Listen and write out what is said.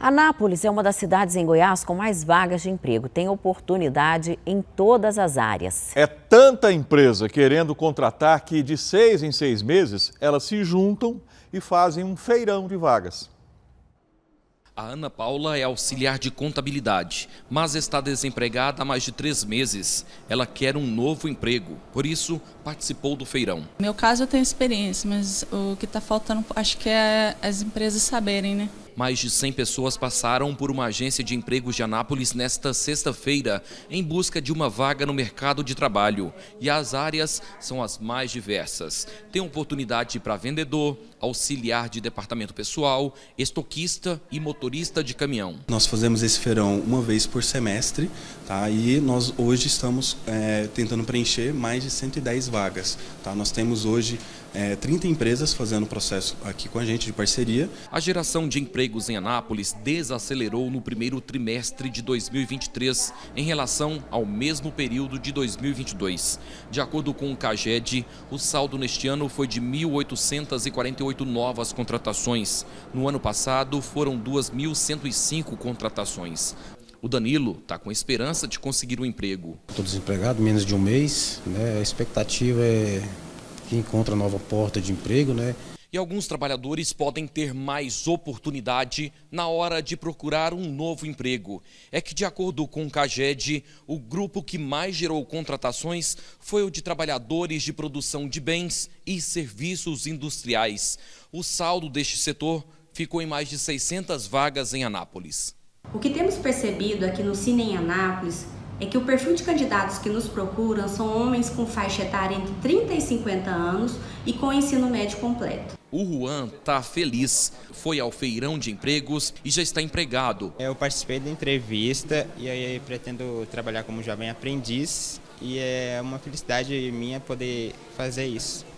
Anápolis é uma das cidades em Goiás com mais vagas de emprego. Tem oportunidade em todas as áreas. É tanta empresa querendo contratar que de 6 em 6 meses elas se juntam e fazem um feirão de vagas. A Ana Paula é auxiliar de contabilidade, mas está desempregada há mais de 3 meses. Ela quer um novo emprego, por isso participou do feirão. No meu caso eu tenho experiência, mas o que está faltando acho que é as empresas saberem, né? Mais de 100 pessoas passaram por uma agência de empregos de Anápolis nesta sexta-feira em busca de uma vaga no mercado de trabalho. E as áreas são as mais diversas. Tem oportunidade para vendedor, auxiliar de departamento pessoal, estoquista e motorista de caminhão. Nós fazemos esse feirão uma vez por semestre, tá? E nós hoje estamos tentando preencher mais de 110 vagas. Tá? Nós temos hoje 30 empresas fazendo o processo aqui com a gente de parceria. A geração de empregos em Anápolis desacelerou no primeiro trimestre de 2023 em relação ao mesmo período de 2022. De acordo com o CAGED, o saldo neste ano foi de 1.848 novas contratações. No ano passado foram 2.105 contratações. O Danilo está com esperança de conseguir um emprego. Estou desempregado, menos de um mês, né? A expectativa é que encontre nova porta de emprego, né? E alguns trabalhadores podem ter mais oportunidade na hora de procurar um novo emprego. É que, de acordo com o CAGED, o grupo que mais gerou contratações foi o de trabalhadores de produção de bens e serviços industriais. O saldo deste setor ficou em mais de 600 vagas em Anápolis. O que temos percebido aqui no Cine em Anápolis é que o perfil de candidatos que nos procuram são homens com faixa etária entre 30 e 50 anos e com ensino médio completo. O Juan está feliz, foi ao feirão de empregos e já está empregado. Eu participei da entrevista e aí pretendo trabalhar como jovem aprendiz e é uma felicidade minha poder fazer isso.